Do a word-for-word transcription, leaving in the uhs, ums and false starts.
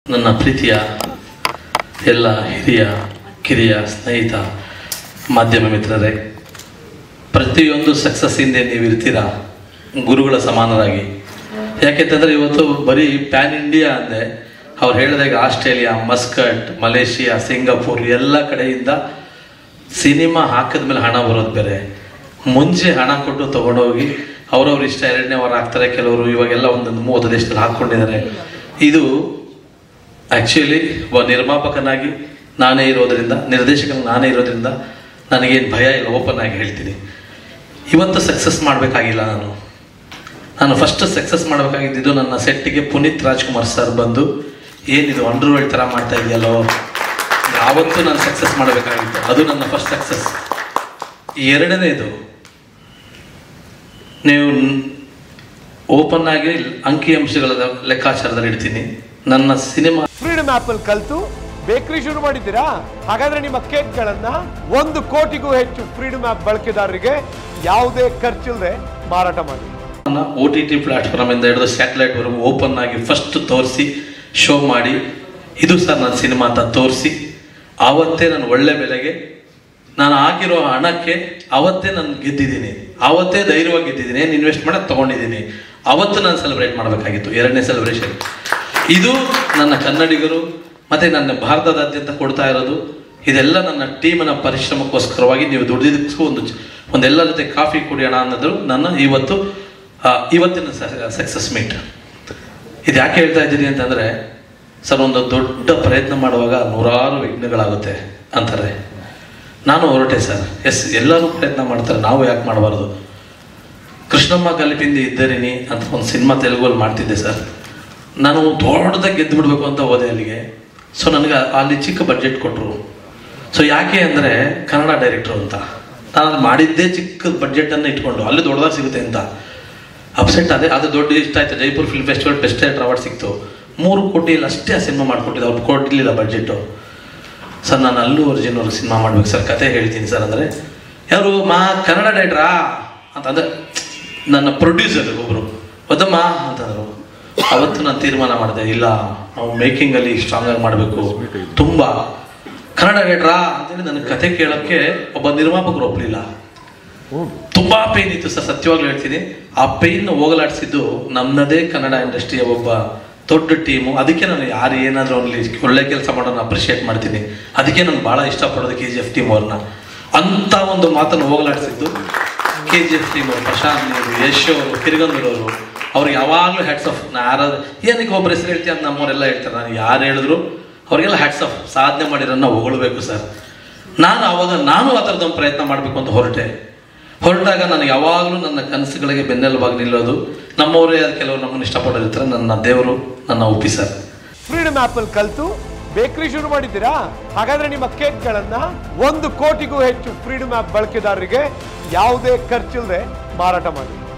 ನನ್ನ ಪ್ರೀತಿಯ ಎಲ್ಲ ಹಿರಿಯ ಕಿರಿಯ ಸ್ನೇಹಿತ ಮಾಧ್ಯಮ ಮಿತ್ರರೇ, ಪ್ರತಿಯೊಂದು ಸಕ್ಸಸ್ ಹಿಂದೆ ನೀವು ಇರ್ತೀರಾ ಗುರುಗಳ ಸಮಾನರಾಗಿ. ಯಾಕೆಂತಂದರೆ ಇವತ್ತು ಬರೀ ಪ್ಯಾನ್ ಇಂಡಿಯಾ ಅಂದೆ ಅವ್ರು ಹೇಳಿದಾಗ ಆಸ್ಟ್ರೇಲಿಯಾ, ಮಸ್ಕಟ್, ಮಲೇಷಿಯಾ, ಸಿಂಗಾಪುರ್ ಎಲ್ಲ ಕಡೆಯಿಂದ ಸಿನಿಮಾ ಹಾಕಿದ ಮೇಲೆ ಹಣ ಬರೋದು ಬೇರೆ. ಮುಂಚೆ ಹಣ ಕೊಟ್ಟು ತೊಗೊಂಡೋಗಿ ಅವರವ್ರು ಇಷ್ಟ ಎರಡನೇ ವಾರ ಹಾಕ್ತಾರೆ, ಕೆಲವರು ಇವಾಗೆಲ್ಲ ಒಂದೊಂದು ಮೂವತ್ತು ದೇಶದಲ್ಲಿ ಹಾಕ್ಕೊಂಡಿದ್ದಾರೆ. ಇದು ಆ್ಯಕ್ಚುಲಿ ಒಬ್ಬ ನಿರ್ಮಾಪಕನಾಗಿ ನಾನೇ ಇರೋದರಿಂದ, ನಿರ್ದೇಶಕನ ನಾನೇ ಇರೋದ್ರಿಂದ ನನಗೇನು ಭಯ ಇಲ್ಲ, ಓಪನ್ ಆಗಿ ಹೇಳ್ತೀನಿ. ಇವತ್ತು ಸಕ್ಸಸ್ ಮಾಡಬೇಕಾಗಿಲ್ಲ. ನಾನು ನಾನು ಫಸ್ಟ್ ಸಕ್ಸಸ್ ಮಾಡಬೇಕಾಗಿದ್ದು ನನ್ನ ಸೆಟ್ಟಿಗೆ ಪುನೀತ್ ರಾಜ್ಕುಮಾರ್ ಸರ್ ಬಂದು ಏನಿದು ಅಂಡರ್ ವರ್ಲ್ಡ್ ಥರ ಮಾಡ್ತಾ ಇದೆಯಲ್ಲೋ, ಯಾವತ್ತೂ ನಾನು ಸಕ್ಸಸ್ ಮಾಡಬೇಕಾಗಿತ್ತು. ಅದು ನನ್ನ ಫಸ್ಟ್ ಸಕ್ಸಸ್. ಎರಡನೇದು, ನೀವು ಓಪನ್ ಆಗಿ ಅಂಕಿ ಅಂಶಗಳ ಲೆಕ್ಕಾಚಾರದಲ್ಲಿ ಇಡ್ತೀನಿ. ನನ್ನ ಸಿನಿಮಾ ಫ್ರೀಡಮ್ ಆಪ್ ಅಲ್ಲಿ ಕಲಿತು ಬೇಕರಿ ಶುರು ಮಾಡಿದ್ದೀರಾ? ಹಾಗಾದ್ರೆ ನಿಮ್ಮ ಕೇಕ್ಗಳನ್ನ ಒಂದು ಕೋಟಿಗೂ ಹೆಚ್ಚು ಫ್ರೀಡಮ್ ಆಪ್ ಬಳಕೆದಾರರಿಗೆ ಯಾವುದೇ ಖರ್ಚಿಲ್ಲದೆ ಮಾರಾಟ ಮಾಡಿ. ಓ ಟಿ ಟಿ ಪ್ಲಾಟ್ಫಾರ್ಮ್ ಇಂದ ಹಿಡಿದು ಸ್ಯಾಟಲೈಟ್ ವರೆಗೂ ಓಪನ್ ಆಗಿ ಫಸ್ಟ್ ತೋರಿಸಿ ಶೋ ಮಾಡಿ, ಇದು ಸರ್ ನನ್ನ ಸಿನಿಮಾ ಅಂತ ತೋರಿಸಿ, ಆವತ್ತೇ ನಾನು ಒಳ್ಳೆ ಬೆಲೆಗೆ ನಾನು ಆಗಿರೋ ಹಣಕ್ಕೆ ಅವತ್ತೇ ನಾನು ಗೆದ್ದಿದ್ದೀನಿ. ಆವತ್ತೇ ಧೈರ್ಯವಾಗಿ ಗೆದ್ದಿದ್ದೀನಿ. ಏನು ಇನ್ವೆಸ್ಟ್ ಮಾಡೋದು ತೊಗೊಂಡಿದ್ದೀನಿ. ಅವತ್ತು ನಾನು ಸೆಲೆಬ್ರೇಟ್ ಮಾಡಬೇಕಾಗಿತ್ತು. ಎರಡನೇ ಸೆಲೆಬ್ರೇಷನ್ ಇದು ನನ್ನ ಕನ್ನಡಿಗರು ಮತ್ತು ನನ್ನ ಭಾರತದಾದ್ಯಂತ ಕೊಡ್ತಾ ಇರೋದು. ಇದೆಲ್ಲ ನನ್ನ ಟೀಮನ ಪರಿಶ್ರಮಕ್ಕೋಸ್ಕರವಾಗಿ. ನೀವು ದುಡಿದಿದ್ದಕ್ಕೂ ಒಂದು ಒಂದೆಲ್ಲ ಜೊತೆ ಕಾಫಿ ಕುಡಿಯೋಣ ಅನ್ನೋದು ನನ್ನ ಇವತ್ತು ಇವತ್ತಿನ ಸಕ್ಸಸ್ ಮೀಟ್. ಇದು ಯಾಕೆ ಹೇಳ್ತಾ ಇದ್ದೀನಿ ಅಂತಂದರೆ, ಸರ್ ಒಂದು ದೊಡ್ಡ ಪ್ರಯತ್ನ ಮಾಡುವಾಗ ನೂರಾರು ವಿಘ್ನಗಳಾಗುತ್ತೆ ಅಂತಾರೆ. ನಾನು ಹೊರಟೆ ಸರ್. ಎಸ್, ಎಲ್ಲರೂ ಪ್ರಯತ್ನ ಮಾಡ್ತಾರೆ, ನಾವು ಯಾಕೆ ಮಾಡಬಾರ್ದು? ಕೃಷ್ಣಮ್ಮ ಗಲಿಪಿಂದಿ ಇದ್ದರಿನಿ ಅಂತ ಒಂದು ಸಿನಿಮಾ ತೆಲುಗಲ್ಲಿ ಮಾಡ್ತಿದ್ದೆ ಸರ್. ನಾನು ದೊಡ್ಡದಾಗಿ ಗೆದ್ದು ಬಿಡಬೇಕು ಅಂತ ಹೋದೆ ಅಲ್ಲಿಗೆ. ಸೊ ನನಗೆ ಅಲ್ಲಿ ಚಿಕ್ಕ ಬಡ್ಜೆಟ್ ಕೊಟ್ಟರು. ಸೊ ಯಾಕೆ ಅಂದರೆ ಕನ್ನಡ ಡೈರೆಕ್ಟ್ರು ಅಂತ. ನಾನು ಅದು ಮಾಡಿದ್ದೇ ಚಿಕ್ಕ ಬಡ್ಜೆಟನ್ನು ಇಟ್ಕೊಂಡು ಅಲ್ಲಿ ದೊಡ್ಡದಾಗಿ ಸಿಗುತ್ತೆ ಅಂತ ಅಪ್ಸೆಟ್ ಅದೇ. ಅದು ದೊಡ್ಡ ಇಷ್ಟ ಆಯಿತು. Jaipur film festival best director award ಸಿಕ್ತು. ಮೂರು ಕೋಟಿಯಲ್ಲಿ ಅಷ್ಟೇ ಆ ಸಿನಿಮಾ ಮಾಡಿಕೊಟ್ಟಿದ್ದೆ. ಅವ್ರು ಕೊಟ್ಟಿರಲಿಲ್ಲ ಬಡ್ಜೆಟು. ಸರ್ ನಾನು ಅಲ್ಲು ಅರ್ಜುನ್ ಅವ್ರಿಗೆ ಸಿನಿಮಾ ಮಾಡ್ಬೇಕು ಸರ್, ಕತೆ ಹೇಳ್ತೀನಿ ಸರ್ ಅಂದರೆ, ಯಾರು ಮಾ ಕನ್ನಡ ಡೈರೆಕ್ಟ್ರಾ ಅಂತಂದರೆ ನನ್ನ ಪ್ರೊಡ್ಯೂಸರ್ ಒಬ್ಬರು ಒದ್ದಮ್ಮ ಅಂತಂದರು. ಅವತ್ತು ನಾನು ತೀರ್ಮಾನ ಮಾಡಿದೆ, ಇಲ್ಲ ನಾವು ಮೇಕಿಂಗಲ್ಲಿ ಸ್ಟ್ರಾಂಗಾಗಿ ಮಾಡಬೇಕು. ತುಂಬ ಕನ್ನಡ ಡೈರೆಕ್ಟ್ರಾ ಅಂತೇಳಿ ನನಗೆ ಕತೆ ಕೇಳೋಕ್ಕೆ ಒಬ್ಬ ನಿರ್ಮಾಪಕರು ಒಪ್ಪಲಿಲ್ಲ. ತುಂಬ ಪೇಯ್ನ್ ಇತ್ತು ಸರ್, ಸತ್ಯವಾಗ್ಲೂ ಹೇಳ್ತೀನಿ. ಆ ಪೇಯ್ನ್ ಹೋಗಲಾಡಿಸಿದ್ದು ನಮ್ಮದೇ ಕನ್ನಡ ಇಂಡಸ್ಟ್ರಿಯ ಒಬ್ಬ ದೊಡ್ಡ ಟೀಮು. ಅದಕ್ಕೆ ನಾನು ಯಾರು ಏನಾದರೂ ಅಲ್ಲಿ ಒಳ್ಳೆ ಕೆಲಸ ಮಾಡೋಣ ಅಪ್ರಿಷಿಯೇಟ್ ಮಾಡ್ತೀನಿ. ಅದಕ್ಕೆ ನಾನು ಭಾಳ ಇಷ್ಟಪಡೋದು ಕೆ ಜಿ ಎಫ್ ಟೀಮ್ ಅವ್ರನ್ನ. ಅಂಥ ಒಂದು ಮಾತನ್ನು ಹೋಗಲಾಡಿಸಿದ್ದು ಕೆ ಜಿ ಎಫ್ ಟೀಮ್ ಅವರು, ಪ್ರಶಾಂತ್ ನೀರು, ಯಶ್ ಅವರು, ಕಿರ್ಗಂದೂರವರು. ಅವ್ರಿಗೆ ಯಾವಾಗಲೂ ಹ್ಯಾಟ್ಸ್ ಆಫ್. ನಾ ಯಾರಾದ್ರು ಏನಕ್ಕೆ ಒಬ್ಬರು ಹೆಸರು ಹೇಳ್ತೀಯ ಅಂತ ನಮ್ಮವರೆಲ್ಲ ಹೇಳ್ತಾರೆ. ನಾನು ಯಾರು ಹೇಳಿದ್ರು ಅವರಿಗೆಲ್ಲ ಹ್ಯಾಟ್ಸ್ ಆಫ್. ಸಾಧನೆ ಮಾಡಿರೋನ್ನ ಹೊಗಳಬೇಕು ಸರ್. ನಾನು ಆವಾಗ ನಾನು ಆ ಥರದೊಂದು ಪ್ರಯತ್ನ ಮಾಡಬೇಕು ಅಂತ ಹೊರಟೆ. ಹೊರಟಾಗ ನನಗೆ ಯಾವಾಗಲೂ ನನ್ನ ಕನಸುಗಳಿಗೆ ಬೆನ್ನೆಲುಬಾಗಿ ನಿಲ್ಲೋದು ನಮ್ಮವರೇ. ಅದು ಕೆಲವರು ನಮ್ಮನ್ನು ಇಷ್ಟಪಡೋರಿರ್ತಾರೆ. ನನ್ನ ದೇವರು ನನ್ನ ಒಪ್ಪಿ ಸರ್. ಫ್ರೀಡಮ್ ಆಪ್ ಅಲ್ಲಿ ಕಲಿತು ಬೇಕರಿ ಶುರು ಮಾಡಿದ್ದೀರಾ? ಹಾಗಾದ್ರೆ ನಿಮ್ಮ ಕೇಕ್ಗಳನ್ನ ಒಂದು ಕೋಟಿಗೂ ಹೆಚ್ಚು ಫ್ರೀಡಮ್ ಆಪ್ ಬಳಕೆದಾರರಿಗೆ ಯಾವುದೇ ಖರ್ಚಿಲ್ಲದೆ ಮಾರಾಟ ಮಾಡಿ.